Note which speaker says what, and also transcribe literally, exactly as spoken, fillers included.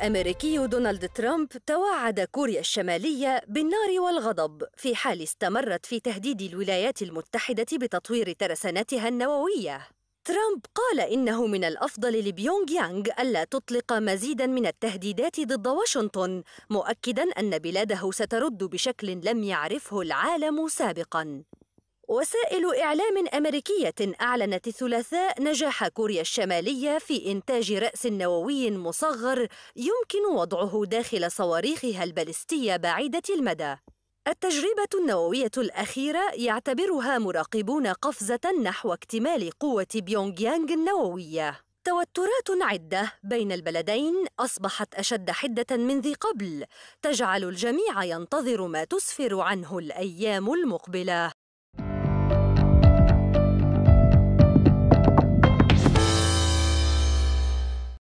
Speaker 1: الأمريكي دونالد ترامب توعد كوريا الشمالية بالنار والغضب في حال استمرت في تهديد الولايات المتحدة بتطوير ترسانتها النووية. ترامب قال إنه من الأفضل لبيونغ يانغ ألا تطلق مزيداً من التهديدات ضد واشنطن، مؤكداً أن بلاده سترد بشكل لم يعرفه العالم سابقاً. وسائل إعلام أمريكية أعلنت الثلاثاء نجاح كوريا الشمالية في إنتاج رأس نووي مصغر يمكن وضعه داخل صواريخها البالستية بعيدة المدى. التجربة النووية الأخيرة يعتبرها مراقبون قفزة نحو اكتمال قوة بيونغ يانغ النووية. توترات عدة بين البلدين أصبحت أشد حدة من ذي قبل، تجعل الجميع ينتظر ما تسفر عنه الأيام المقبلة.